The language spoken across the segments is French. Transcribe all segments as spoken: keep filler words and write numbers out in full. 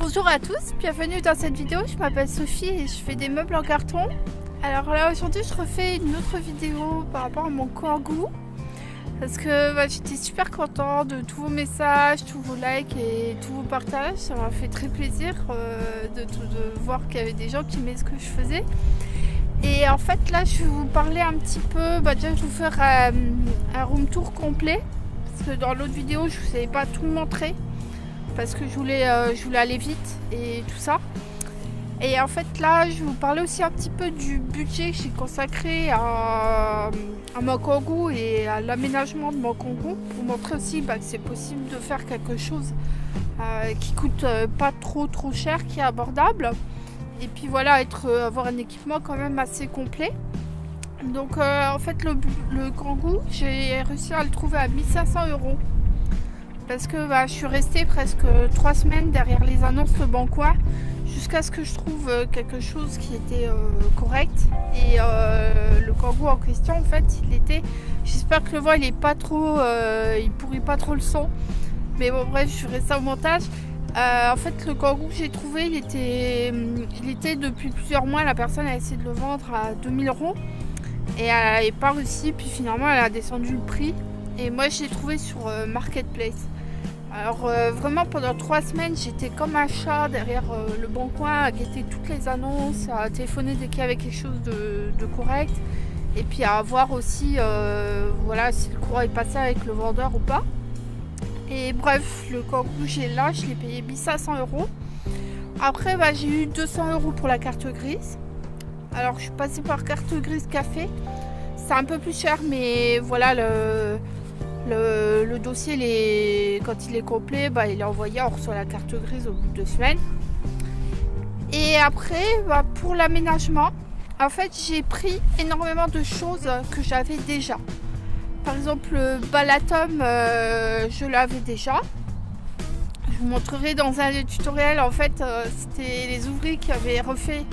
Bonjour à tous, bienvenue dans cette vidéo. Je m'appelle Sophie et je fais des meubles en carton. Alors là aujourd'hui je refais une autre vidéo par rapport à mon kangou parce que bah, j'étais super contente de tous vos messages, tous vos likes et tous vos partages. Ça m'a fait très plaisir euh, de, de, de voir qu'il y avait des gens qui aimaient ce que je faisais. Et en fait là je vais vous parler un petit peu, bah, déjà je vais vous faire euh, un room tour complet parce que dans l'autre vidéo je ne vous avais pas tout montrer parce que je voulais, euh, je voulais aller vite et tout ça. Et en fait là je vais vous parler aussi un petit peu du budget que j'ai consacré à, à mon kangou et à l'aménagement de mon kangou pour montrer aussi bah, que c'est possible de faire quelque chose euh, qui coûte euh, pas trop trop cher, qui est abordable. Et puis voilà, être, euh, avoir un équipement quand même assez complet. Donc euh, en fait le, le kangou, j'ai réussi à le trouver à mille cinq cents euros. Parce que bah, je suis restée presque trois semaines derrière les annonces Le Bon Coin jusqu'à ce que je trouve quelque chose qui était euh, correct. Et euh, le kangou en question, en fait, il était... J'espère que le voix, il est pas trop... Euh, il pourrit pas trop le son. Mais bon, bref, je ferai ça au montage. Euh, en fait, le kangou que j'ai trouvé, il était, il était depuis plusieurs mois, la personne a essayé de le vendre à deux mille euros et elle n'avait pas réussi, puis finalement elle a descendu le prix et moi je l'ai trouvé sur euh, Marketplace. Alors euh, vraiment pendant trois semaines j'étais comme un chat derrière euh, le Bon Coin à guetter toutes les annonces, à téléphoner dès qu'il y avait quelque chose de, de correct et puis à voir aussi euh, voilà, si le courant est passé avec le vendeur ou pas. Et bref, le kangou j'ai là, je l'ai payé mille cinq cents euros. Après, bah, j'ai eu deux cents euros pour la carte grise. Alors, je suis passée par carte grise café. C'est un peu plus cher, mais voilà, le, le, le dossier, les, quand il est complet, bah, il est envoyé. On reçoit la carte grise au bout de deux semaines. Et après, bah, pour l'aménagement, en fait, j'ai pris énormément de choses que j'avais déjà. Par exemple, le balatum, euh, je l'avais déjà. Je vous montrerai dans un des tutoriels. En fait, euh, c'était les ouvriers qui avaient refait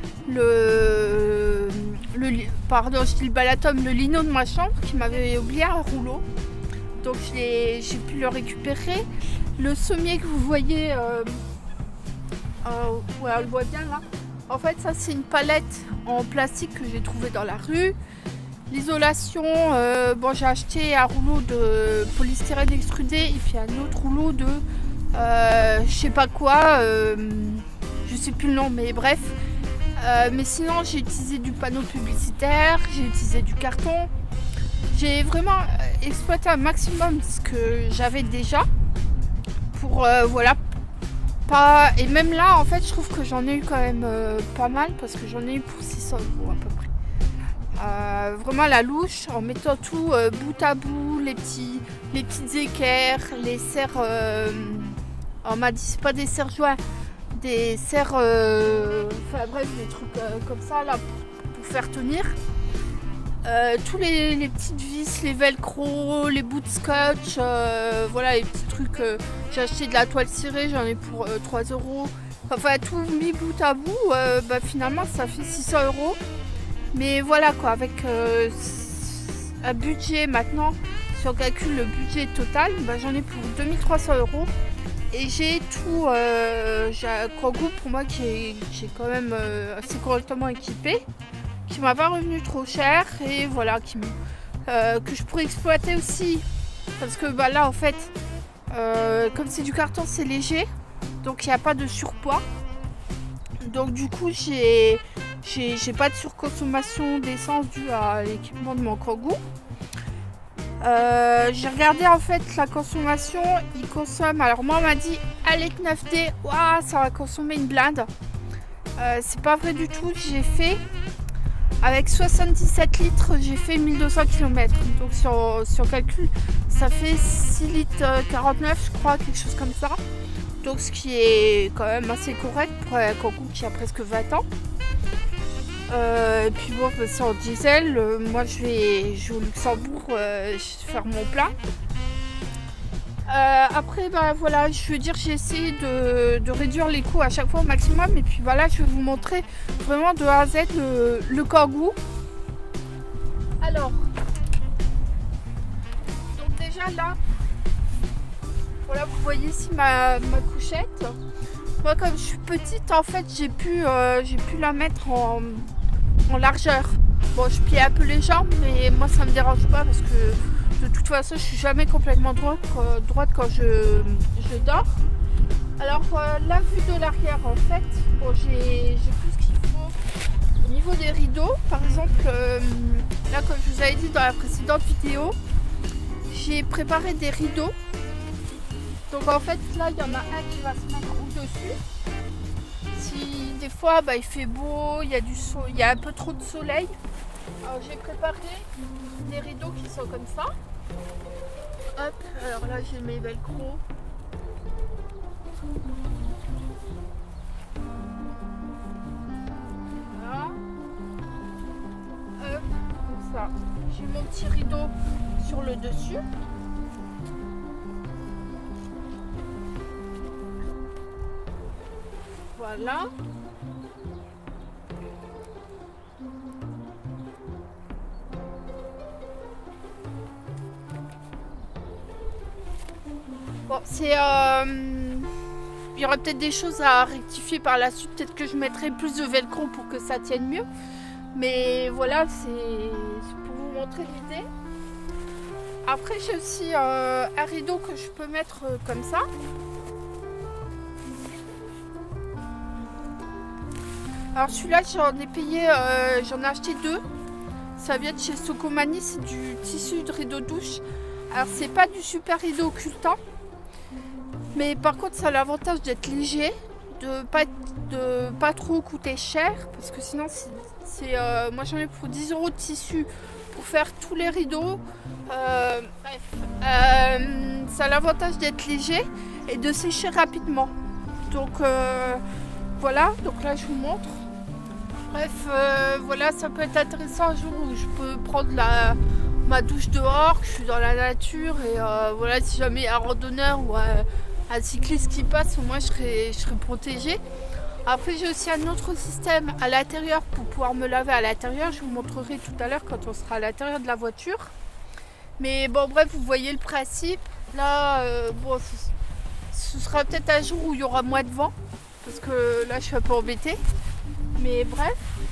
le, le pardon, je dis le balatum, le lino de ma chambre, qui m'avait oublié un rouleau. Donc, j'ai pu le récupérer. Le sommier que vous voyez, euh, euh, ouais, on le voit bien là. En fait, ça, c'est une palette en plastique que j'ai trouvée dans la rue. L'isolation, euh, bon, j'ai acheté un rouleau de polystyrène extrudé et puis un autre rouleau de euh, je sais pas quoi, euh, je sais plus le nom, mais bref. Euh, mais sinon, j'ai utilisé du panneau publicitaire, j'ai utilisé du carton. J'ai vraiment exploité un maximum ce que j'avais déjà pour euh, voilà. Pas... Et même là, en fait, je trouve que j'en ai eu quand même euh, pas mal parce que j'en ai eu pour six cents euros à peu près. Euh, vraiment la louche en mettant tout euh, bout à bout, les petits les petites équerres, les serres, euh, on m'a dit c'est pas des serres joints, des serres, euh, enfin bref des trucs euh, comme ça là pour, pour faire tenir. Euh, tous les, les petites vis, les velcro, les bouts de scotch, euh, voilà les petits trucs. Euh, j'ai acheté de la toile cirée, j'en ai pour euh, trois euros. Enfin tout mis bout à bout, euh, bah, finalement ça fait six cents euros. Mais voilà quoi, avec euh, un budget maintenant, si on calcule le budget total, bah, j'en ai pour deux mille trois cents euros. Et j'ai tout, euh, j'ai un kangou pour moi qui est, qui est quand même euh, assez correctement équipé, qui m'a pas revenu trop cher et voilà, qui, euh, que je pourrais exploiter aussi. Parce que bah, là en fait, euh, comme c'est du carton, c'est léger, donc il n'y a pas de surpoids. Donc du coup j'ai... J'ai pas de surconsommation d'essence due à l'équipement de mon kangou. Euh, j'ai regardé en fait la consommation, il consomme, alors moi on m'a dit un litre neuf D, waouh, ça va consommer une blinde. Euh, c'est pas vrai du tout, j'ai fait avec soixante-dix-sept litres, j'ai fait mille deux cents kilomètres. Donc si on, si on calcule, ça fait six litres quarante-neuf je crois, quelque chose comme ça. Donc ce qui est quand même assez correct pour un kangou qui a presque vingt ans. Euh, et puis bon, c'est en diesel. Euh, moi, je vais, je vais au Luxembourg euh, faire mon plein. Euh, après, bah voilà, je veux dire, j'ai essayé de, de réduire les coûts à chaque fois au maximum. Et puis voilà, je vais vous montrer vraiment de A à Z le, le kangou. Alors, donc déjà là, voilà, vous voyez ici ma, ma couchette. Moi comme je suis petite en fait j'ai pu, euh, j'ai pu la mettre en, en largeur. Bon je plie un peu les jambes mais moi ça me dérange pas parce que de toute façon je suis jamais complètement droite, euh, droite quand je, je dors. Alors euh, la vue de l'arrière en fait, bon, j'ai tout ce qu'il faut. Au niveau des rideaux par exemple, euh, là comme je vous avais dit dans la précédente vidéo, j'ai préparé des rideaux. Donc en fait là il y en a un qui va se mettre au-dessus. Si des fois bah, il fait beau, il y a du so il y a un peu trop de soleil. Alors j'ai préparé des rideaux qui sont comme ça. Hop, alors là j'ai mes velcro. Voilà. Hop, comme ça. J'ai mon petit rideau sur le dessus. Voilà. Bon, c'est... Euh... Il y aura peut-être des choses à rectifier par la suite. Peut-être que je mettrai plus de velcro pour que ça tienne mieux. Mais voilà, c'est pour vous montrer l'idée. Après, j'ai aussi euh, un rideau que je peux mettre euh, comme ça. Alors celui-là, j'en ai payé, euh, j'en ai acheté deux. Ça vient de chez Socomani, c'est du tissu de rideau douche. Alors c'est pas du super rideau occultant. Mais par contre, ça a l'avantage d'être léger, de pas, de pas trop coûter cher. Parce que sinon, c'est, euh, moi j'en ai pour dix euros de tissu pour faire tous les rideaux. Euh, bref, euh, ça a l'avantage d'être léger et de sécher rapidement. Donc euh, voilà, donc là je vous montre. Bref, euh, voilà, ça peut être intéressant un jour où je peux prendre la, ma douche dehors, que je suis dans la nature et euh, voilà, si jamais un randonneur ou un, un cycliste qui passe, au moins je serai, je serai protégée. Après, j'ai aussi un autre système à l'intérieur pour pouvoir me laver à l'intérieur. Je vous montrerai tout à l'heure quand on sera à l'intérieur de la voiture. Mais bon, bref, vous voyez le principe. Là, euh, bon, ce, ce sera peut-être un jour où il y aura moins de vent. Parce que là, je suis un peu embêtée. Mais bref.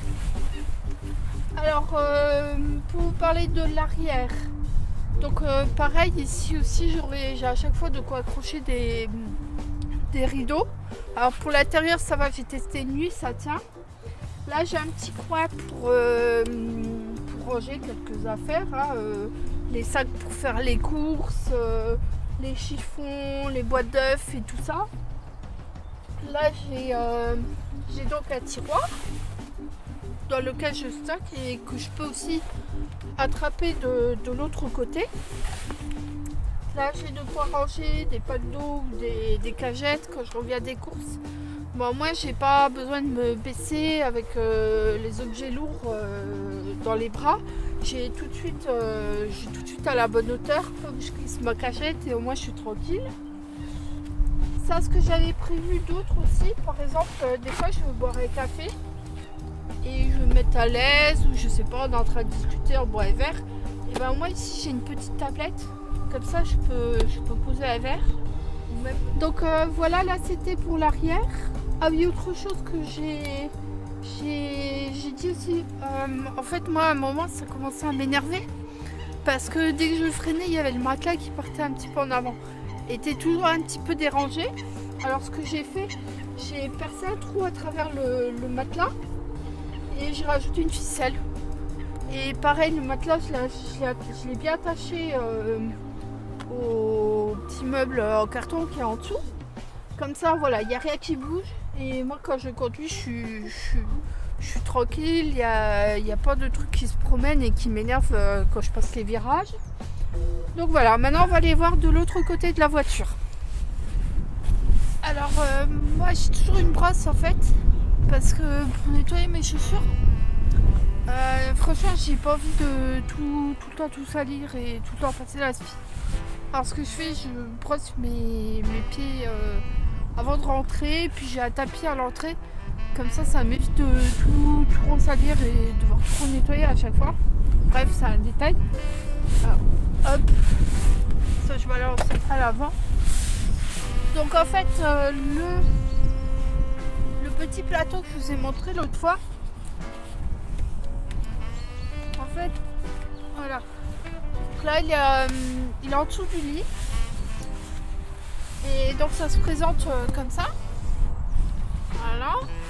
Alors, euh, pour vous parler de l'arrière. Donc, euh, pareil, ici aussi, j'aurai, j'ai à chaque fois de quoi accrocher des, des rideaux. Alors, pour l'intérieur, ça va, j'ai testé une nuit, ça tient. Là, j'ai un petit coin pour, euh, pour ranger quelques affaires. Hein, euh, les sacs pour faire les courses, euh, les chiffons, les boîtes d'œufs et tout ça. Là, j'ai euh, j'ai donc un tiroir dans lequel je stocke et que je peux aussi attraper de, de l'autre côté. Là, j'ai de quoi ranger des packs d'eau ou des, des cagettes quand je reviens des courses. Bon, moi, j'ai pas besoin de me baisser avec euh, les objets lourds euh, dans les bras. J'ai tout de suite, euh, j'ai tout de suite à la bonne hauteur. Comme je glisse ma cachette et au moins je suis tranquille. Ça, ce que j'avais prévu d'autres aussi, par exemple, euh, des fois je veux boire un café et je veux me mettre à l'aise ou je sais pas, on est en train de discuter, on boit un verre. Et ben moi ici j'ai une petite tablette, comme ça je peux, je peux poser un verre. Même... Donc euh, voilà, là c'était pour l'arrière. Ah oui, autre chose que j'ai j'ai dit aussi, euh, en fait moi à un moment ça commençait à m'énerver parce que dès que je freinais, il y avait le matelas qui partait un petit peu en avant. Était toujours un petit peu dérangé. Alors ce que j'ai fait, j'ai percé un trou à travers le, le matelas et j'ai rajouté une ficelle. Et pareil, le matelas, je l'ai bien attaché euh, au petit meuble en carton qui est en dessous. Comme ça, voilà, il n'y a rien qui bouge. Et moi, quand je conduis, je suis, je suis, je suis tranquille. Il n'y a, il n'y a pas de trucs qui se promènent et qui m'énervent euh, quand je passe les virages. Donc voilà, maintenant on va aller voir de l'autre côté de la voiture. Alors euh, moi j'ai toujours une brosse en fait, parce que pour nettoyer mes chaussures, euh, franchement j'ai pas envie de tout, tout le temps tout salir et tout le temps passer la spi. Alors ce que je fais, je brosse mes, mes pieds euh, avant de rentrer, puis j'ai un tapis à l'entrée, comme ça ça m'évite de tout, tout rensalir et de devoir tout nettoyer à chaque fois. Bref, c'est un détail. Alors, hop, ça je balance à l'avant. Donc en fait, euh, le, petit plateau que je vous ai montré l'autre fois. En fait, voilà. Donc là, il est, euh, il est en dessous du lit. Et donc ça se présente euh, comme ça. Voilà.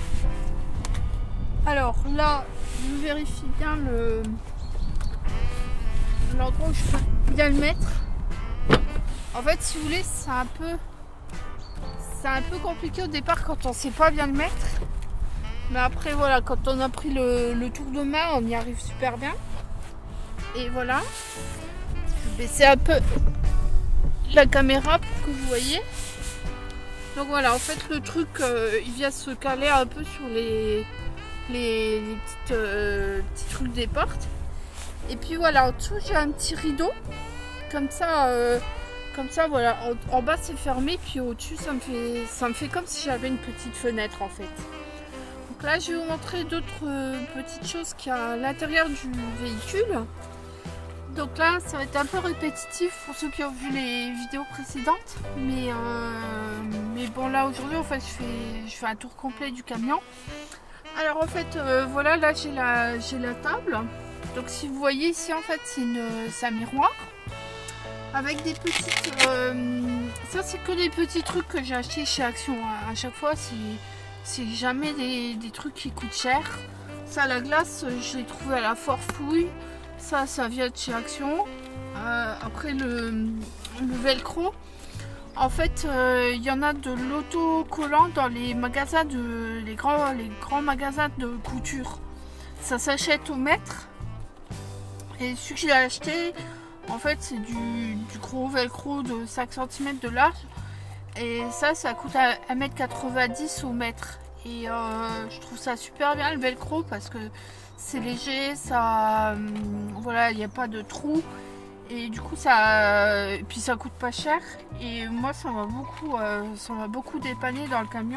Alors là, je vérifie bien le l'endroit où je peux bien le mettre. En fait, si vous voulez, c'est un peu c'est un peu compliqué au départ quand on sait pas bien le mettre. Mais après, voilà, quand on a pris le, le tour de main, on y arrive super bien. Et voilà. Je vais baisser un peu la caméra pour que vous voyez. Donc voilà, en fait, le truc, euh, il vient se caler un peu sur les, les, les petites, euh, petits trucs des portes. Et puis voilà, en dessous, j'ai un petit rideau. Comme ça, euh, comme ça, voilà. En, en bas, c'est fermé. Puis au-dessus, ça me fait, ça me fait comme si j'avais une petite fenêtre, en fait. Donc là, je vais vous montrer d'autres euh, petites choses qu'il y a à l'intérieur du véhicule. Donc là, ça va être un peu répétitif pour ceux qui ont vu les vidéos précédentes. Mais, euh, mais bon, là, aujourd'hui, en fait, je fais, je fais un tour complet du camion. Alors, en fait, euh, voilà, là, j'ai la, j'ai la table. Donc, si vous voyez ici, en fait, c'est un miroir. Avec des petites... Euh, ça, c'est que des petits trucs que j'ai achetés chez Action. Hein. À chaque fois, c'est jamais des, des trucs qui coûtent cher. Ça, la glace, je l'ai trouvé à la Forfouille. Ça, ça vient de chez Action. Euh, après, le, le velcro. En fait, il euh, y en a de l'autocollant dans les magasins, de, les, grands, les grands magasins de couture. Ça s'achète au mètre. Et celui que j'ai acheté, en fait, c'est du, du gros velcro de cinq centimètres de large. Et ça, ça coûte un mètre quatre-vingt-dix au mètre. Et euh, je trouve ça super bien, le velcro, parce que c'est léger, ça, euh, voilà, il n'y a pas de trou et du coup ça, et puis ça coûte pas cher et moi ça m'a beaucoup, euh, ça m'a beaucoup dépanné dans le camion.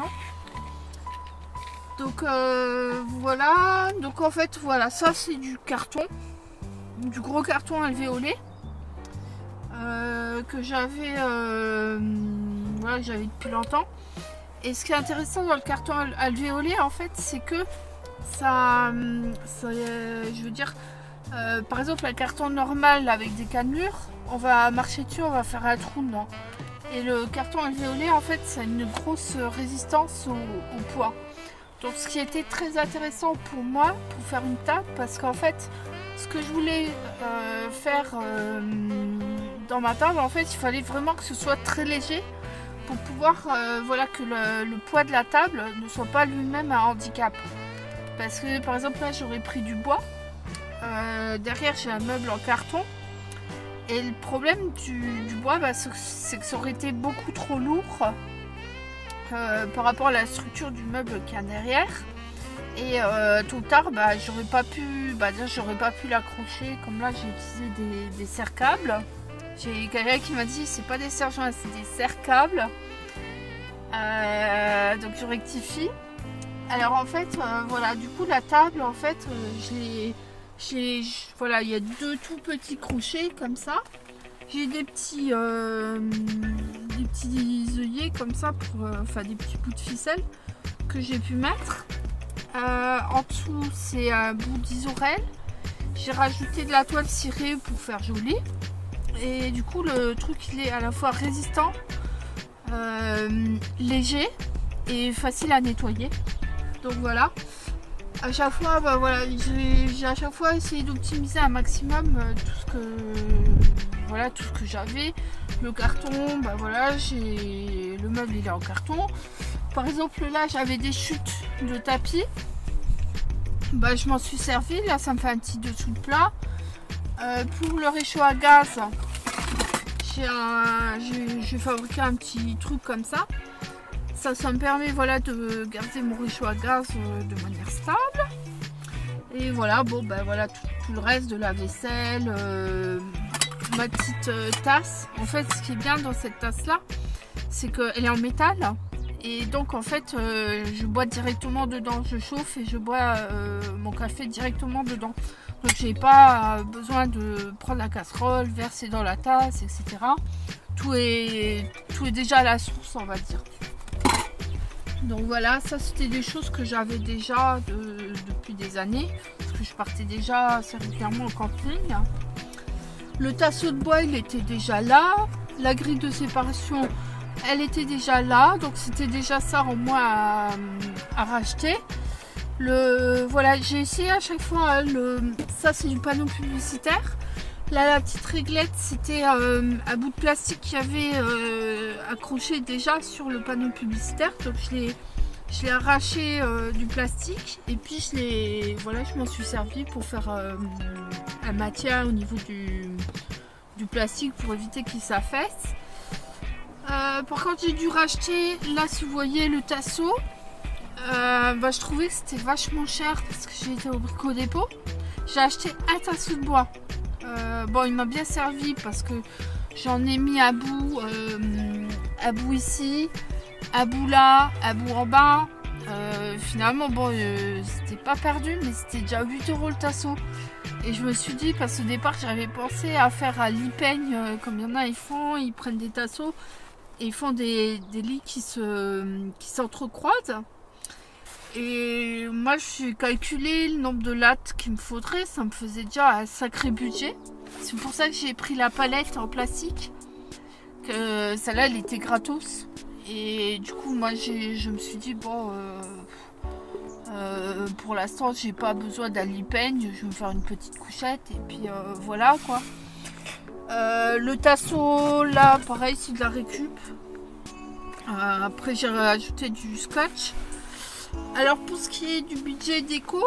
Donc euh, voilà, donc en fait voilà, ça c'est du carton, du gros carton alvéolé euh, que j'avais, euh, voilà, j'avais depuis longtemps. Et ce qui est intéressant dans le carton alvéolé en fait, c'est que Ça, ça euh, je veux dire, euh, par exemple, un carton normal avec des cannelures, on va marcher dessus, on va faire un trou dedans. Et le carton alvéolé, en fait, ça a une grosse résistance au, au poids. Donc, ce qui était très intéressant pour moi, pour faire une table, parce qu'en fait, ce que je voulais euh, faire euh, dans ma table, en fait, il fallait vraiment que ce soit très léger pour pouvoir, euh, voilà, que le, le poids de la table ne soit pas lui-même un handicap. Parce que par exemple là j'aurais pris du bois, euh, derrière j'ai un meuble en carton et le problème du, du bois bah, c'est que ça aurait été beaucoup trop lourd euh, par rapport à la structure du meuble qu'il y a derrière et euh, tôt ou tard bah, j'aurais pas pu bah, j'aurais pas pu l'accrocher comme là j'ai utilisé des, des serre-câbles. J'ai quelqu'un qui m'a dit c'est pas des serre-joints, c'est des serre-câbles, euh, donc je rectifie. Alors en fait, euh, voilà, du coup la table, en fait, euh, j'ai, voilà, il y a deux tout petits crochets comme ça. J'ai des petits, euh, des petits œillets comme ça, pour, euh, enfin des petits bouts de ficelle que j'ai pu mettre. Euh, en dessous, c'est un bout d'isorel. J'ai rajouté de la toile cirée pour faire joli. Et du coup, le truc, il est à la fois résistant, euh, léger et facile à nettoyer. Donc voilà, à chaque fois, bah voilà, j'ai à chaque fois essayé d'optimiser un maximum euh, tout ce que, voilà, tout ce que j'avais. Le carton, bah voilà, j'ai le meuble il est en carton. Par exemple là, j'avais des chutes de tapis. Bah je m'en suis servi. Là, ça me fait un petit dessous de plat. Euh, pour le réchaud à gaz, j'ai fabriqué un petit truc comme ça. Ça, ça me permet voilà, de garder mon réchaud à gaz euh, de manière stable. Et voilà, bon ben voilà tout, tout le reste de la vaisselle, euh, ma petite euh, tasse. En fait, ce qui est bien dans cette tasse là, c'est qu'elle est en métal. Et donc en fait, euh, je bois directement dedans, je chauffe et je bois euh, mon café directement dedans. Donc j'ai pas besoin de prendre la casserole, verser dans la tasse, et cetera. Tout est, tout est déjà à la source, on va dire. Donc voilà, ça c'était des choses que j'avais déjà de, depuis des années, parce que je partais déjà assez régulièrement en camping. Le tasseau de bois, il était déjà là. La grille de séparation, elle était déjà là, donc c'était déjà ça au moins à, à racheter. Le, voilà, j'ai essayé à chaque fois, le, ça c'est du panneau publicitaire. Là, la petite réglette, c'était euh, un bout de plastique qui avait euh, accroché déjà sur le panneau publicitaire. Donc je l'ai je l'ai arraché euh, du plastique et puis je l'ai, voilà, je m'en suis servi pour faire euh, un maintien au niveau du, du plastique pour éviter qu'il s'affaisse. Euh, par contre, j'ai dû racheter, là si vous voyez le tasseau, euh, bah, je trouvais que c'était vachement cher parce que j'ai été au Brico Dépôt. J'ai acheté un tasseau de bois. Euh, bon, il m'a bien servi parce que j'en ai mis à bout, euh, à bout ici, à bout là, à bout en bas. Euh, finalement, bon, euh, c'était pas perdu, mais c'était déjà huit euros le tasseau. Et je me suis dit, parce qu'au départ, j'avais pensé à faire à l'e-peigne, euh, comme il y en a, ils font, ils prennent des tasseaux et ils font des, des lits qui se, qui s'entrecroisent. Et moi, j'ai calculé le nombre de lattes qu'il me faudrait. Ça me faisait déjà un sacré budget. C'est pour ça que j'ai pris la palette en plastique. Que celle-là, elle était gratos. Et du coup, moi, je me suis dit, bon, euh, euh, pour l'instant, j'ai pas besoin d'un lit-peigne. Je vais me faire une petite couchette. Et puis, euh, voilà, quoi. Euh, le tasseau, là, pareil, c'est de la récup. Euh, après, j'ai rajouté du scotch. Alors pour ce qui est du budget déco,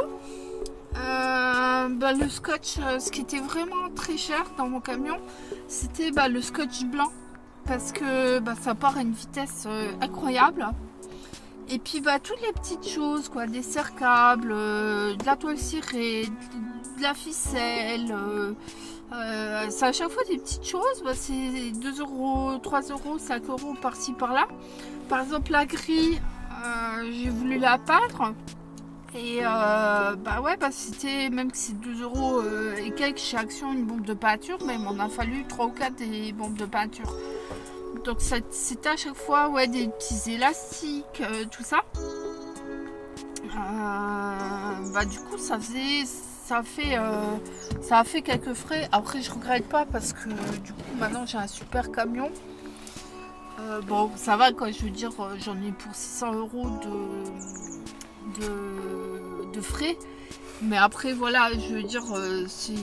euh, bah, le scotch, euh, ce qui était vraiment très cher dans mon camion, c'était bah, le scotch blanc, parce que bah, ça part à une vitesse euh, incroyable. Et puis bah, toutes les petites choses, quoi, des serre-câbles, euh, de la toile cirée, de, de la ficelle, euh, euh, c'est à chaque fois des petites choses, bah, c'est deux euros, trois euros, cinq euros par-ci par-là. Par exemple la grille, Euh, j'ai voulu la peindre et euh, bah ouais, bah c'était, même que c'est deux euros euh, et quelques chez Action une bombe de peinture, mais il m'en a fallu trois ou quatre des bombes de peinture. Donc c'était à chaque fois, ouais, des petits élastiques, euh, tout ça. Euh, bah du coup ça faisait, ça a fait, euh, ça a fait quelques frais. Après je regrette pas parce que du coup maintenant j'ai un super camion. Euh, bon, ça va, quoi, je veux dire, j'en ai pour six cents euros de, de, de frais. Mais après, voilà, je veux dire, c'est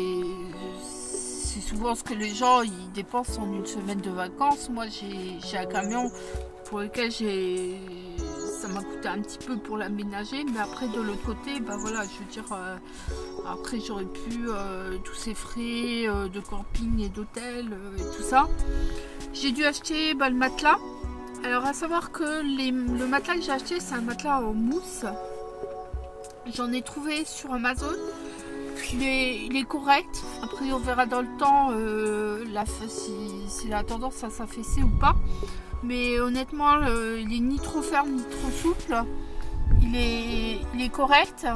souvent ce que les gens ils dépensent en une semaine de vacances. Moi, j'ai un camion pour lequel j'ai, ça m'a coûté un petit peu pour l'aménager. Mais après, de l'autre côté, bah voilà, je veux dire, euh, après, j'aurais pu euh, tous ces frais euh, de camping et d'hôtel euh, et tout ça. J'ai dû acheter bah, le matelas. Alors à savoir que les, le matelas que j'ai acheté, c'est un matelas en mousse. J'en ai trouvé sur Amazon. Il est, il est correct. Après on verra dans le temps euh, la, si, si la tendance à s'affaisser ou pas. Mais honnêtement, le, il est ni trop ferme ni trop souple. Il est, il est correct.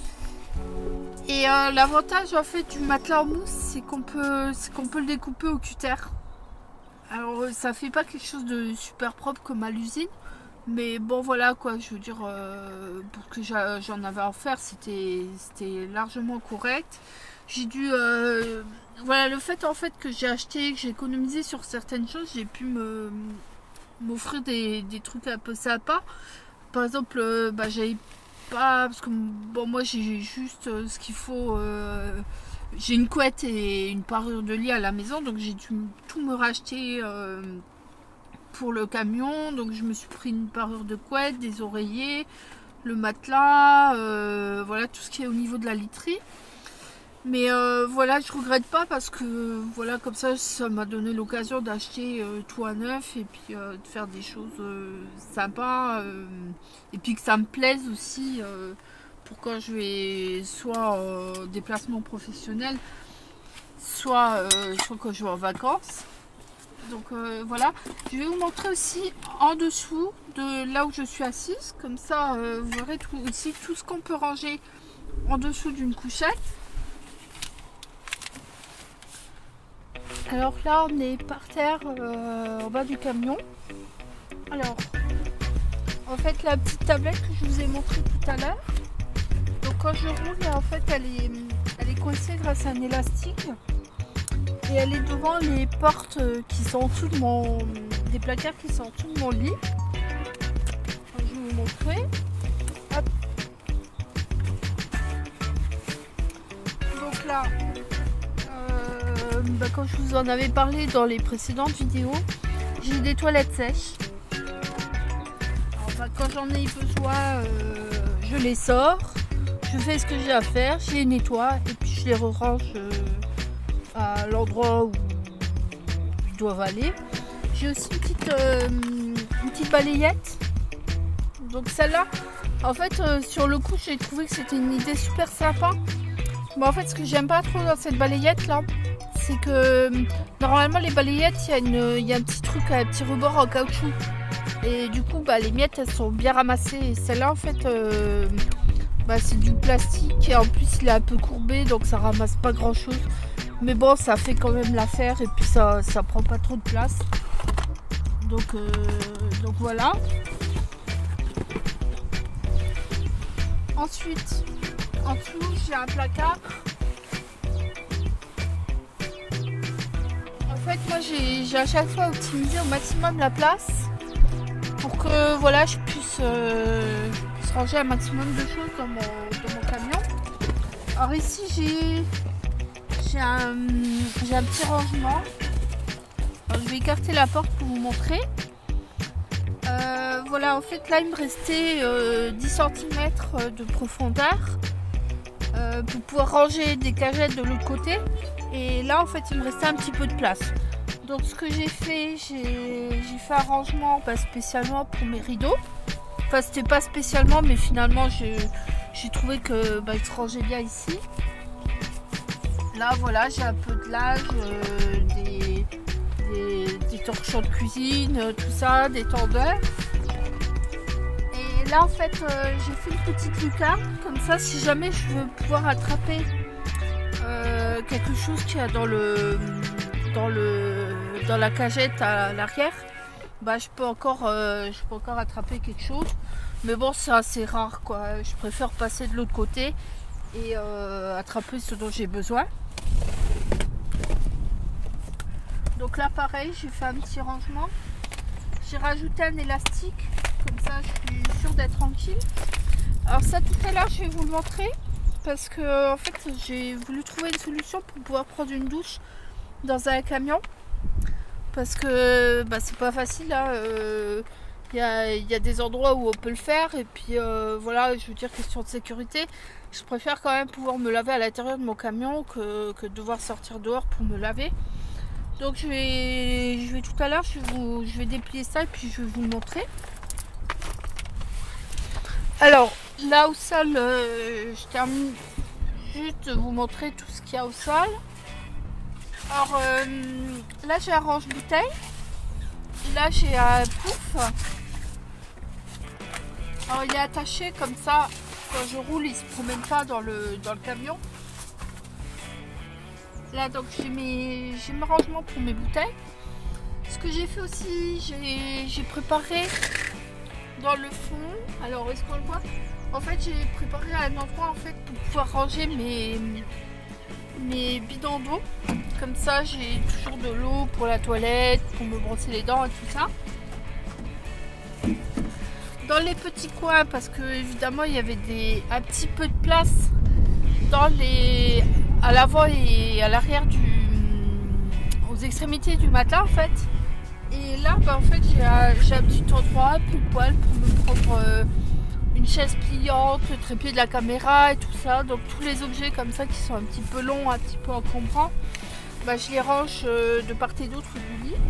Et euh, l'avantage en fait du matelas en mousse, c'est qu'on peut, qu'on peut le découper au cutter. Alors ça fait pas quelque chose de super propre comme à l'usine, mais bon voilà quoi, je veux dire, euh, pour que j'en avais à faire, c'était largement correct. J'ai dû, euh, voilà, le fait en fait que j'ai acheté, que j'ai économisé sur certaines choses, j'ai pu me m'offrir des, des trucs un peu sympas. Par exemple, euh, bah, j'avais pas, parce que bon moi j'ai juste euh, ce qu'il faut. Euh, J'ai une couette et une parure de lit à la maison, donc j'ai dû tout me racheter euh, pour le camion. Donc je me suis pris une parure de couette, des oreillers, le matelas, euh, voilà tout ce qui est au niveau de la literie. Mais euh, voilà, je regrette pas parce que voilà, comme ça, ça m'a donné l'occasion d'acheter euh, tout à neuf et puis euh, de faire des choses euh, sympas euh, et puis que ça me plaise aussi. Euh, pour quand je vais soit en déplacement professionnel, soit, euh, soit quand je vais en vacances. Donc euh, voilà, je vais vous montrer aussi en dessous de là où je suis assise, comme ça euh, vous verrez tout, aussi tout ce qu'on peut ranger en dessous d'une couchette. Alors là on est par terre euh, en bas du camion. Alors en fait la petite tablette que je vous ai montré tout à l'heure. Donc quand je roule, en fait elle est, elle est coincée grâce à un élastique. Et elle est devant les portes qui sont en dessous de mon... des placards qui sont en dessous de mon lit. Je vais vous montrer. Hop. Donc là, euh, bah comme je vous en avais parlé dans les précédentes vidéos, j'ai des toilettes sèches. Alors, bah, quand j'en ai besoin, euh, je les sors, je fais ce que j'ai à faire, je les nettoie et puis je les re-range euh, à l'endroit où ils doivent aller. J'ai aussi une petite, euh, une petite balayette. Donc celle-là, en fait, euh, sur le coup, j'ai trouvé que c'était une idée super sympa. Mais en fait, ce que j'aime pas trop dans cette balayette là, c'est que euh, normalement les balayettes, il y a une, il y a un petit truc, un petit rebord en caoutchouc. Et du coup, bah, les miettes, elles sont bien ramassées. Et celle-là, en fait, euh, bah, c'est du plastique et en plus, il est un peu courbé, donc ça ramasse pas grand-chose. Mais bon, ça fait quand même l'affaire et puis ça, ça prend pas trop de place. Donc, euh, donc voilà. Ensuite, en dessous, j'ai un placard. En fait, moi, j'ai à chaque fois optimisé au maximum la place pour que voilà, je puisse euh, ranger un maximum de choses dans mon, dans mon camion. Alors ici, j'ai J'ai un, un petit rangement. Alors, je vais écarter la porte pour vous montrer. Euh, voilà, en fait là il me restait euh, dix centimètres de profondeur euh, pour pouvoir ranger des cagettes de l'autre côté. Et là en fait il me restait un petit peu de place. Donc ce que j'ai fait, j'ai fait un rangement pas spécialement pour mes rideaux. Enfin c'était pas spécialement, mais finalement j'ai trouvé que bah, il se rangeait bien ici. Là voilà, j'ai un peu de linge, euh, des, des, des torchons de cuisine, euh, tout ça, des tendeurs. Et là en fait euh, j'ai fait une petite lucarne, comme ça si jamais je veux pouvoir attraper euh, quelque chose qu'il y a dans le dans le dans la cagette à l'arrière, bah je peux encore euh, je peux encore attraper quelque chose. Mais bon, c'est assez rare quoi, je préfère passer de l'autre côté et euh, attraper ce dont j'ai besoin. Donc là pareil, j'ai fait un petit rangement, j'ai rajouté un élastique, comme ça je suis sûre d'être tranquille. Alors ça tout à l'heure je vais vous le montrer, parce que en fait j'ai voulu trouver une solution pour pouvoir prendre une douche dans un camion, parce que bah, c'est pas facile là, euh, y a, y a des endroits où on peut le faire, et puis euh, voilà, je veux dire, question de sécurité, je préfère quand même pouvoir me laver à l'intérieur de mon camion que, que devoir sortir dehors pour me laver. Donc je vais, je vais tout à l'heure, je, je vais déplier ça et puis je vais vous le montrer. Alors là au sol, euh, je termine juste de vous montrer tout ce qu'il y a au sol. Alors euh, là j'ai un range-bouteille, là j'ai un pouf. Alors il est attaché comme ça, quand je roule il ne se promène pas dans le, dans le camion. Là donc j'ai mes, j'ai mes rangements pour mes bouteilles. Ce que j'ai fait aussi, j'ai préparé dans le fond, alors est-ce qu'on le voit? En fait j'ai préparé un endroit en fait pour pouvoir ranger mes, mes bidons d'eau. Comme ça j'ai toujours de l'eau pour la toilette, pour me brosser les dents et tout ça. Dans les petits coins, parce que évidemment il y avait des, un petit peu de place dans les, à l'avant et à l'arrière du, aux extrémités du matelas en fait. Et là bah, en fait j'ai un, un petit endroit pile poil pour me prendre euh, une chaise pliante, le trépied de la caméra et tout ça. Donc tous les objets comme ça qui sont un petit peu longs, un petit peu encombrants, bah, je les range euh, de part et d'autre du lit.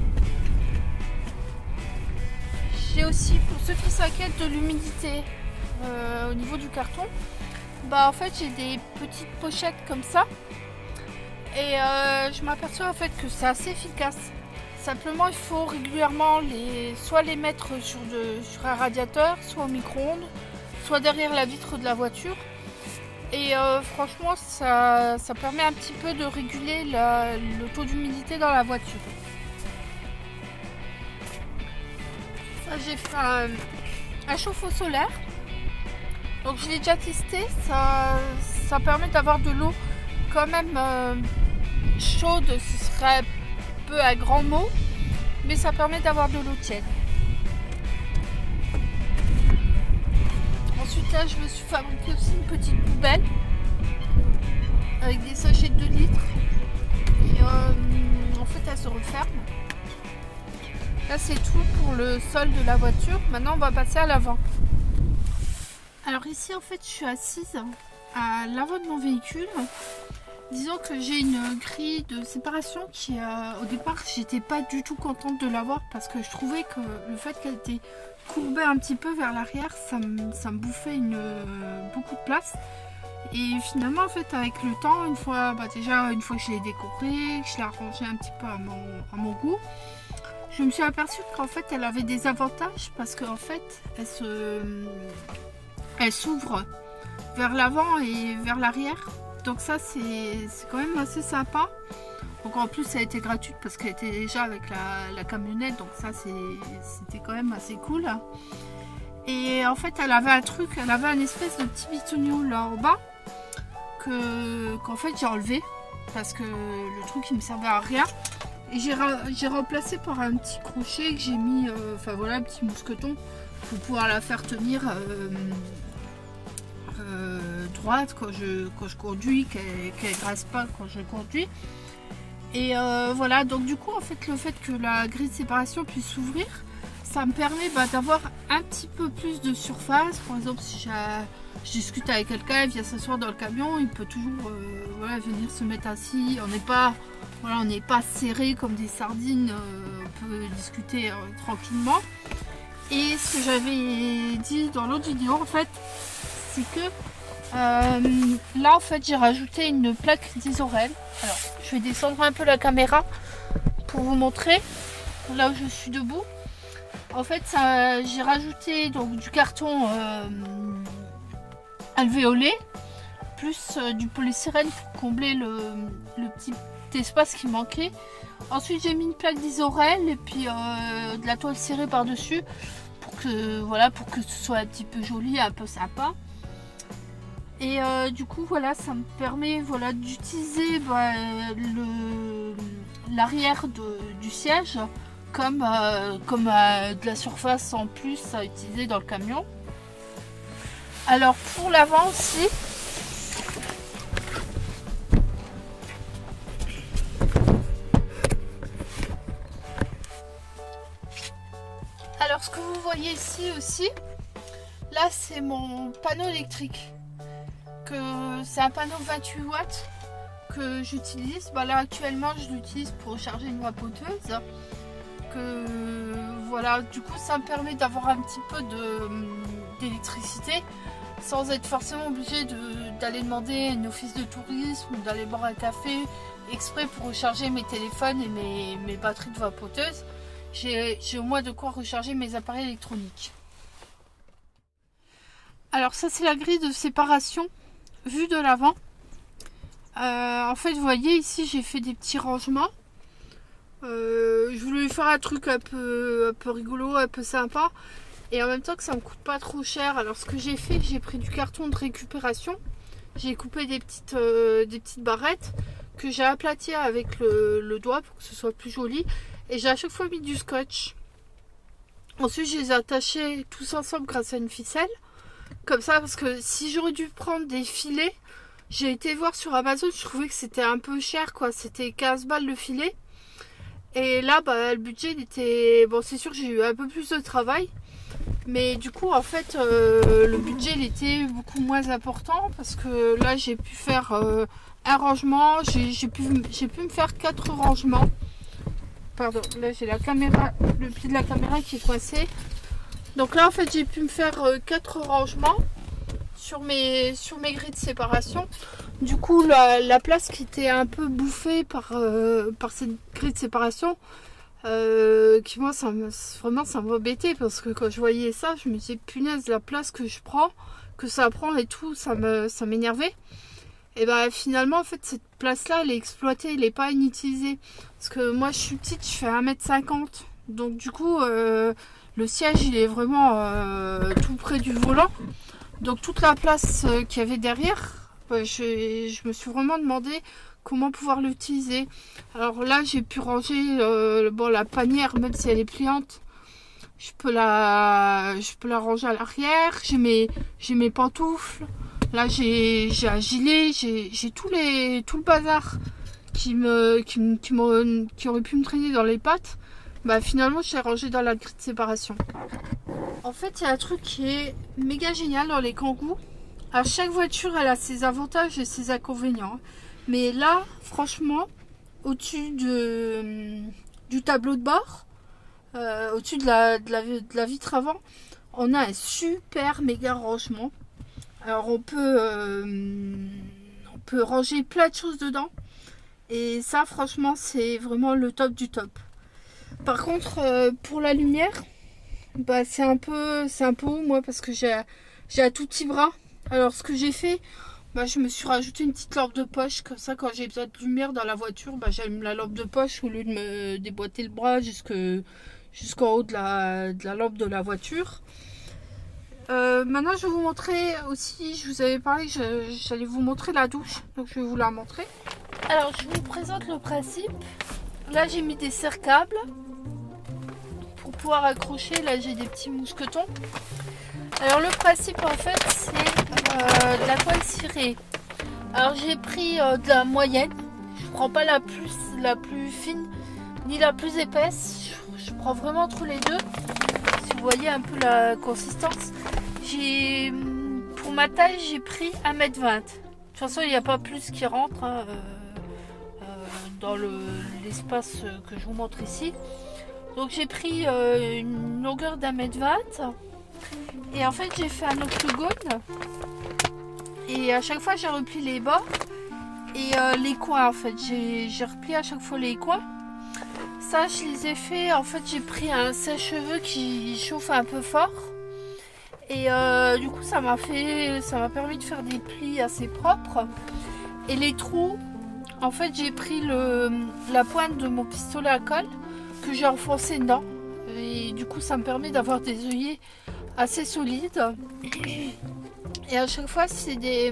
J'ai aussi, pour ceux qui s'inquiètent de l'humidité euh, au niveau du carton, bah en fait j'ai des petites pochettes comme ça et euh, je m'aperçois en fait que c'est assez efficace. Simplement il faut régulièrement les, soit les mettre sur, de, sur un radiateur, soit au micro-ondes, soit derrière la vitre de la voiture. Et euh, franchement ça, ça permet un petit peu de réguler la, le taux d'humidité dans la voiture. Ça j'ai fait un, un chauffe-eau solaire. Donc je l'ai déjà testé, ça, ça permet d'avoir de l'eau quand même euh, chaude, ce serait un peu un grand mot, mais ça permet d'avoir de l'eau tiède. Ensuite là je me suis fabriqué aussi une petite poubelle avec des sachets de deux litres et euh, en fait elle se referme. Là c'est tout pour le sol de la voiture. Maintenant on va passer à l'avant. Alors ici en fait je suis assise à l'avant de mon véhicule. Disons que j'ai une grille de séparation qui euh, au départ j'étais pas du tout contente de l'avoir parce que je trouvais que le fait qu'elle était courbée un petit peu vers l'arrière ça me, ça me bouffait une, euh, beaucoup de place. Et finalement en fait avec le temps, une fois bah, déjà une fois que je l'ai décorée, que je l'ai arrangée un petit peu à mon, à mon goût, je me suis aperçue qu'en fait elle avait des avantages parce qu'en fait elle se elle s'ouvre vers l'avant et vers l'arrière. Donc ça c'est quand même assez sympa. Donc en plus elle était gratuite parce qu'elle était déjà avec la, la camionnette. Donc ça c'était quand même assez cool. Et en fait elle avait un truc, elle avait un espèce de petit bitonio là en bas que qu'en fait j'ai enlevé parce que le truc il me servait à rien. Et j'ai remplacé par un petit crochet que j'ai mis, euh, enfin voilà, un petit mousqueton pour pouvoir la faire tenir euh, euh, droite quand je, quand je conduis, qu'elle qu'elle grasse pas quand je conduis. Et euh, voilà, donc du coup en fait le fait que la grille de séparation puisse s'ouvrir, ça me permet bah, d'avoir un petit peu plus de surface. Par exemple si je discute avec quelqu'un, il vient s'asseoir dans le camion, il peut toujours euh, voilà, venir se mettre assis. On n'est pas, voilà, on n'est pas serré comme des sardines, euh, on peut discuter euh, tranquillement. Et ce que j'avais dit dans l'autre vidéo en fait, c'est que euh, là en fait j'ai rajouté une plaque d'Isorel. Alors je vais descendre un peu la caméra pour vous montrer là où je suis debout. En fait j'ai rajouté donc du carton euh, alvéolé plus euh, du polystyrène pour combler le, le petit espace qui manquait. Ensuite j'ai mis une plaque d'Isorel et puis euh, de la toile cirée par dessus pour que voilà, pour que ce soit un petit peu joli, un peu sympa. Et euh, du coup voilà, ça me permet voilà, d'utiliser bah, l'arrière du siège comme, euh, comme euh, de la surface en plus à utiliser dans le camion. Alors pour l'avant aussi, alors ce que vous voyez ici aussi, là c'est mon panneau électrique. C'est un panneau vingt-huit watts que j'utilise. Bah là actuellement je l'utilise pour recharger une vapoteuse. Que voilà, du coup ça me permet d'avoir un petit peu d'électricité sans être forcément obligé d'aller de, demander un office de tourisme ou d'aller boire un café exprès pour recharger mes téléphones et mes, mes batteries de vapoteuse. J'ai au moins de quoi recharger mes appareils électroniques. Alors ça c'est la grille de séparation vue de l'avant. Euh, en fait vous voyez ici j'ai fait des petits rangements. Euh, je voulais faire un truc un peu, un peu rigolo, un peu sympa et en même temps que ça me coûte pas trop cher. Alors ce que j'ai fait, j'ai pris du carton de récupération, j'ai coupé des petites, euh, des petites barrettes que j'ai aplaties avec le, le doigt pour que ce soit plus joli et j'ai à chaque fois mis du scotch. Ensuite je les ai attachés tous ensemble grâce à une ficelle comme ça, parce que si j'aurais dû prendre des filets, j'ai été voir sur Amazon, je trouvais que c'était un peu cher quoi, c'était quinze balles le filet. Et là bah, le budget il était, bon c'est sûr que j'ai eu un peu plus de travail, mais du coup en fait euh, le budget il était beaucoup moins important parce que là j'ai pu faire euh, un rangement, j'ai pu, pu me faire quatre rangements. Pardon, là j'ai la caméra, le pied de la caméra qui est coincé. Donc là en fait j'ai pu me faire euh, quatre rangements sur mes, sur mes grilles de séparation. Du coup la, la place qui était un peu bouffée par, euh, par cette grille de séparation, euh, qui moi ça me, vraiment ça m'embêtait parce que quand je voyais ça je me disais punaise la place que je prends, que ça prend et tout, ça me, ça m'énervait. Et ben finalement en fait cette place là elle est exploitée, elle n'est pas inutilisée. Parce que moi je suis petite, je fais un mètre cinquante. Donc du coup euh, le siège il est vraiment euh, tout près du volant. Donc toute la place euh, qu'il y avait derrière, bah, je, je me suis vraiment demandé comment pouvoir l'utiliser. Alors là j'ai pu ranger euh, bon, la panière, même si elle est pliante. Je peux la, je peux la ranger à l'arrière. J'ai mes, j'ai mes pantoufles. Là j'ai un gilet, j'ai tous les, tout le bazar qui me, qui, me, qui, me, qui aurait pu me traîner dans les pattes. Bah finalement je l'ai rangé dans la grille de séparation. En fait il y a un truc qui est méga génial dans les Kangoo. À chaque voiture elle a ses avantages et ses inconvénients. Mais là franchement au-dessus de, du tableau de bord, euh, au-dessus de la, de, la, de la vitre avant, on a un super méga rangement. Alors on peut, euh, on peut ranger plein de choses dedans. Et ça franchement c'est vraiment le top du top. Par contre euh, pour la lumière, bah, c'est un peu c'est un peu haut moi parce que j'ai un tout petit bras. Alors ce que j'ai fait, bah, je me suis rajouté une petite lampe de poche. Comme ça quand j'ai besoin de lumière dans la voiture, bah, j'allume la lampe de poche au lieu de me déboîter le bras jusqu'en haut de la, de la lampe de la voiture. Euh, maintenant je vais vous montrer aussi, je vous avais parlé que j'allais vous montrer la douche, donc je vais vous la montrer. Alors je vous présente le principe. Là j'ai mis des serre-câbles pour pouvoir accrocher. Là j'ai des petits mousquetons. Alors le principe en fait c'est euh, de la toile cirée. Alors j'ai pris euh, de la moyenne. Je prends pas la plus, la plus fine ni la plus épaisse. Je, je prends vraiment entre les deux. Si vous voyez un peu la consistance. J'ai, pour ma taille j'ai pris un mètre vingt. De toute façon il n'y a pas plus qui rentre. Hein, euh, dans l'espace le, que je vous montre ici. Donc j'ai pris euh, une longueur d'un mètre vingt et en fait j'ai fait un octogone et à chaque fois j'ai replié les bords et euh, les coins. En fait j'ai replié à chaque fois les coins. Ça je les ai fait, en fait j'ai pris un sèche-cheveux qui chauffe un peu fort et euh, du coup ça m'a fait ça m'a permis de faire des plis assez propres. Et les trous, en fait j'ai pris le, la pointe de mon pistolet à colle que j'ai enfoncé dedans et du coup ça me permet d'avoir des œillets assez solides. Et à chaque fois c'est des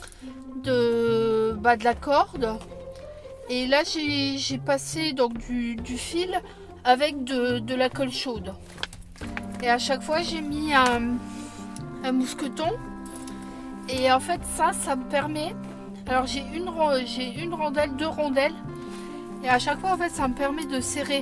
de, bah, de la corde. Et là j'ai passé donc du, du fil avec de, de la colle chaude. Et à chaque fois j'ai mis un, un mousqueton. Et en fait ça, ça me permet... Alors j'ai une, j'ai une rondelle, deux rondelles. Et à chaque fois en fait ça me permet de serrer.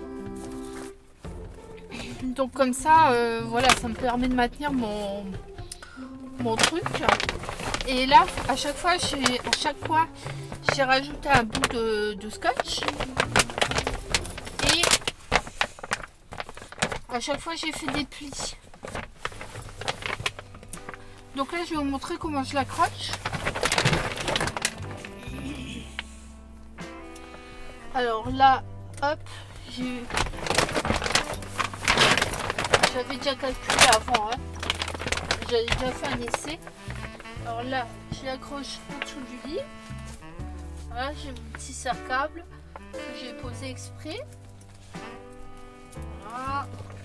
Donc comme ça, euh, voilà, ça me permet de maintenir mon, mon truc. Et là, à chaque fois, à chaque fois, j'ai rajouté un bout de, de scotch. Et à chaque fois, j'ai fait des plis. Donc là, je vais vous montrer comment je l'accroche. Alors là, hop, j'ai... J'avais déjà calculé avant, hein. J'avais déjà fait un essai. Alors là, je l'accroche en dessous du lit. Voilà, j'ai mon petit serre-câble que j'ai posé exprès. Voilà.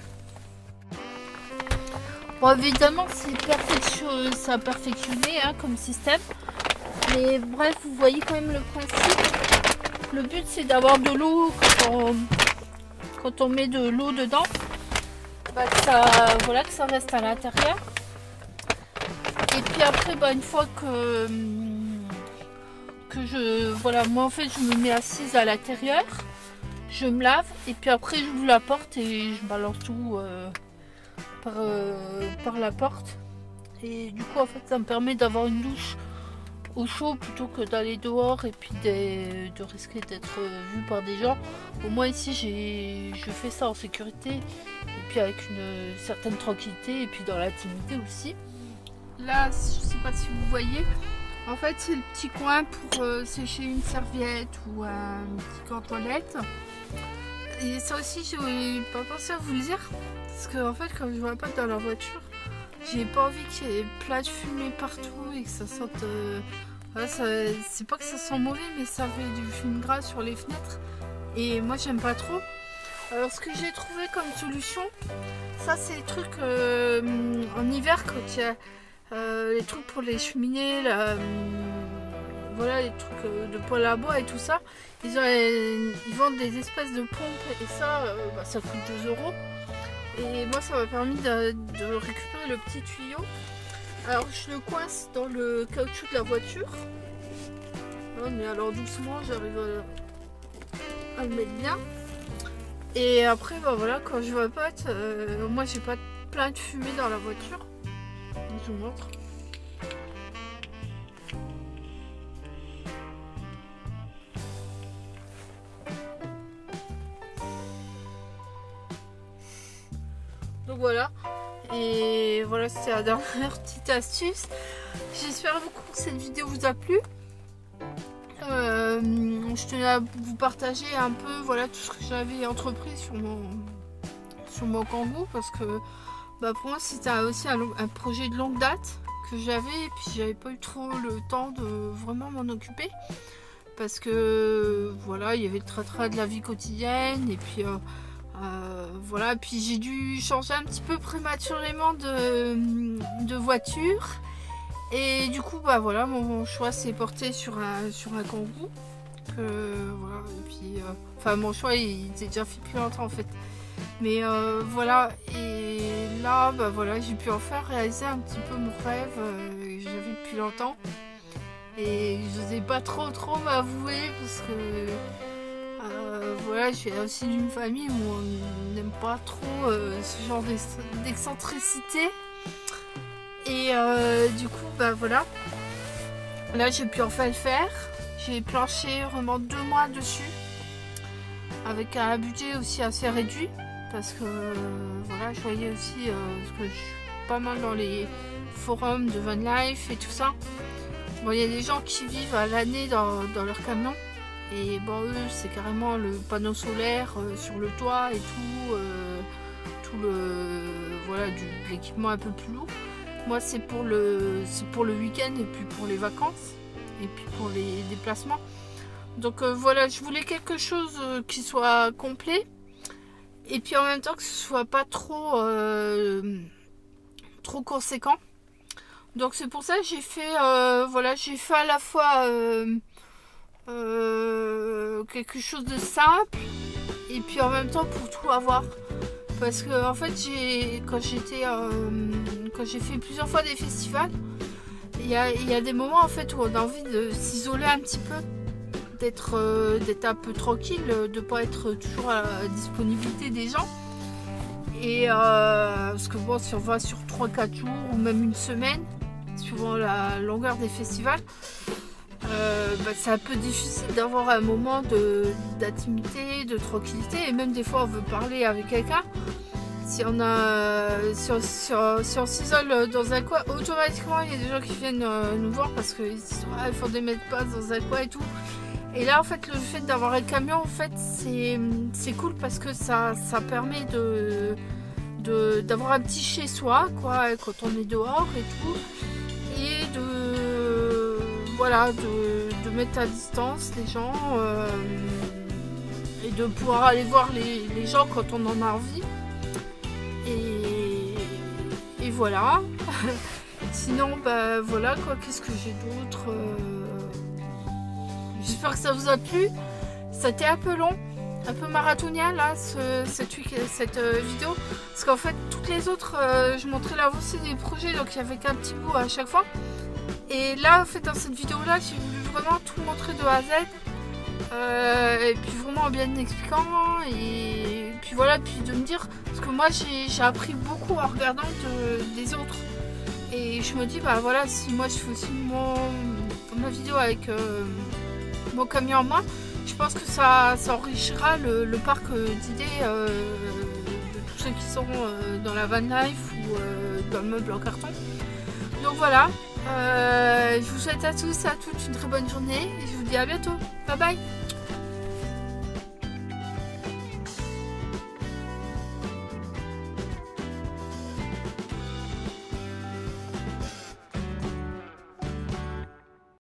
Bon, évidemment, c'est perfection... perfectionné hein, comme système. Mais bref, vous voyez quand même le principe. Le but, c'est d'avoir de l'eau quand on... quand on met de l'eau dedans. Bah, que ça, voilà, que ça reste à l'intérieur. Et puis après, bah, une fois que, que je... Voilà, moi en fait, je me mets assise à l'intérieur. Je me lave. Et puis après, j'ouvre la porte et je balance tout euh, par, euh, par la porte. Et du coup, en fait, ça me permet d'avoir une douche au chaud plutôt que d'aller dehors et puis de, de risquer d'être vu par des gens. Au moins ici, j'ai je fais ça en sécurité et puis avec une certaine tranquillité et puis dans l'intimité aussi. Là, je sais pas si vous voyez, en fait c'est le petit coin pour euh, sécher une serviette ou un petit gant toilette. Et ça aussi, j'ai pas pensé à vous le dire parce que en fait, comme je vois pas dans la voiture, j'ai pas envie qu'il y ait plein de fumée partout et que ça sente... Euh, voilà, c'est pas que ça sent mauvais, mais ça fait du fume gras sur les fenêtres. Et moi, j'aime pas trop. Alors, ce que j'ai trouvé comme solution, Ça c'est les trucs euh, en hiver quand il y a euh, les trucs pour les cheminées, là, euh, voilà les trucs euh, de poêle à bois et tout ça. Ils, ont, euh, ils vendent des espèces de pompes et ça, euh, bah, ça coûte deux euros. Et moi ça m'a permis de, de récupérer le petit tuyau. Alors je le coince dans le caoutchouc de la voiture. Oh, mais alors doucement j'arrive à, à le mettre bien. Et après bah voilà, quand je vapote, euh, moi j'ai pas plein de fumée dans la voiture. Je vous montre. Donc voilà, et voilà, c'était la dernière petite astuce. J'espère beaucoup que cette vidéo vous a plu. Euh, je tenais à vous partager un peu voilà tout ce que j'avais entrepris sur mon sur mon Kangoo, parce que bah, pour moi c'était aussi un, un projet de longue date que j'avais, et puis j'avais pas eu trop le temps de vraiment m'en occuper, parce que voilà, il y avait le train-train de la vie quotidienne, et puis euh, Euh, voilà, puis j'ai dû changer un petit peu prématurément de, de voiture, et du coup bah voilà, mon, mon choix s'est porté sur un, sur un Kangoo. Euh, voilà, et puis euh, enfin mon choix il s'est déjà fait depuis longtemps en fait, mais euh, voilà, et là bah voilà, j'ai pu enfin réaliser un petit peu mon rêve euh, que j'avais depuis longtemps, et je n'osais pas trop trop m'avouer parce que Euh, voilà, je suis aussi d'une famille où on n'aime pas trop euh, ce genre d'excentricité. Et euh, du coup, bah voilà. Là, j'ai pu enfin le faire. J'ai planché vraiment deux mois dessus. Avec un budget aussi assez réduit. Parce que euh, voilà, je voyais aussi euh, parce que je suis pas mal dans les forums de van life et tout ça. Bon, il y a des gens qui vivent à l'année dans, dans leur camion. Et bon, eux, c'est carrément le panneau solaire euh, sur le toit et tout, euh, tout le, voilà, du, de l'équipement un peu plus lourd. Moi, c'est pour le, c'est pour le week-end et puis pour les vacances et puis pour les déplacements. Donc euh, voilà, je voulais quelque chose euh, qui soit complet et puis en même temps que ce soit pas trop, euh, trop conséquent. Donc c'est pour ça que j'ai fait, euh, voilà, j'ai fait à la fois euh, Euh, quelque chose de simple et puis en même temps pour tout avoir, parce que en fait j'ai quand j'étais euh, quand j'ai fait plusieurs fois des festivals, il y a, il y a des moments en fait où on a envie de s'isoler un petit peu, d'être euh, d'être un peu tranquille, de pas être toujours à la disponibilité des gens, et euh, parce que bon, si on va sur trois quatre jours ou même une semaine suivant la longueur des festivals, Euh, bah, c'est un peu difficile d'avoir un moment d'intimité, de, de tranquillité, et même des fois on veut parler avec quelqu'un. Si on a, si on, si on, si on s'isole dans un coin, automatiquement il y a des gens qui viennent euh, nous voir parce qu'ils ah, font des mètres pas dans un coin et tout. Et là en fait le fait d'avoir un camion, en fait c'est cool parce que ça, ça permet de d'avoir un petit chez soi quoi, quand on est dehors et tout, et de voilà, de, de mettre à distance les gens euh, et de pouvoir aller voir les, les gens quand on en a envie. Et, et voilà. Sinon, bah voilà quoi, qu'est-ce que j'ai d'autre euh... J'espère que ça vous a plu. C'était un peu long, un peu marathonien là, ce, cette, cette euh, vidéo. Parce qu'en fait, toutes les autres, euh, je montrais l'avancée des projets, donc il y avait qu'un petit bout à chaque fois. Et là, en fait, dans cette vidéo-là, j'ai voulu vraiment tout montrer de A à Z. Euh, et puis vraiment en bien expliquant. Et puis voilà, puis de me dire... Parce que moi, j'ai appris beaucoup en regardant de, des autres. Et je me dis, bah voilà, si moi je fais aussi mon, ma vidéo avec euh, mon camion en main, je pense que ça, ça enrichira le, le parc d'idées euh, de tous ceux qui sont euh, dans la van life ou euh, dans le meuble en carton. Donc voilà. Euh, je vous souhaite à tous et à toutes une très bonne journée et je vous dis à bientôt. Bye bye.